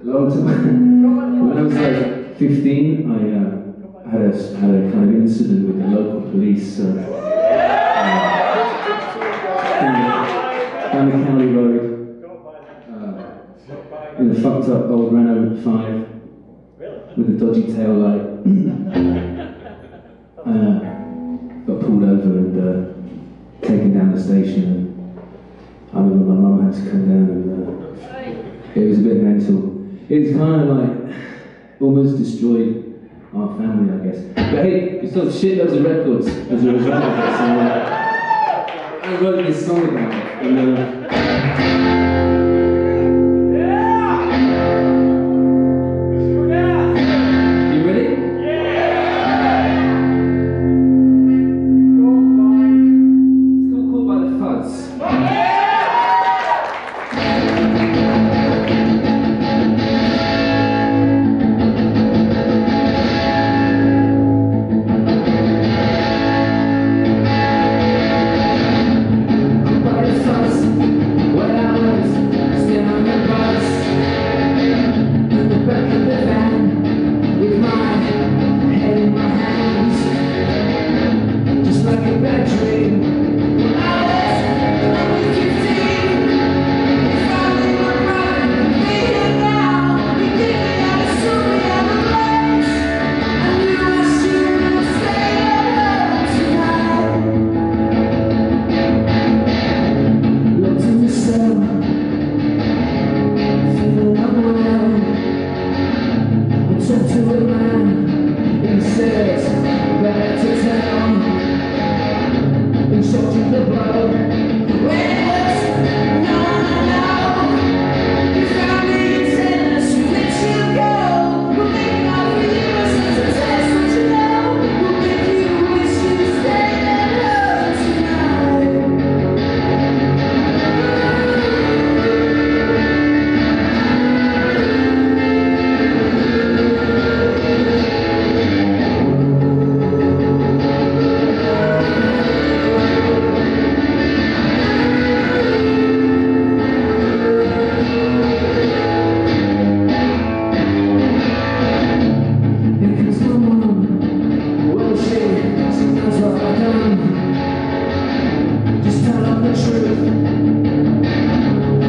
long time. When I was like 15, I had a kind of incident with the local police down the county road in a fucked up old Renault 5 with a dodgy tail light. Got pulled over and taken down the station, and I remember my mum had to come down, and it was a bit mental. It's kind of like almost destroyed our family, I guess. But hey, we sold shitloads of records as a result of it, so I wrote this song about it. And,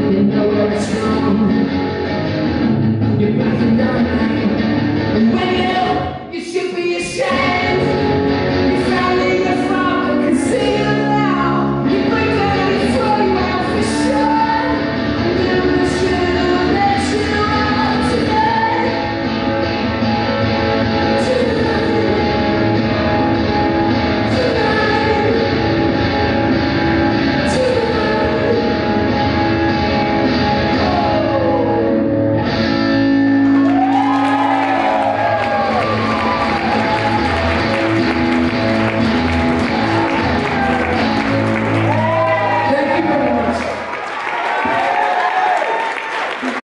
You're backing down, and when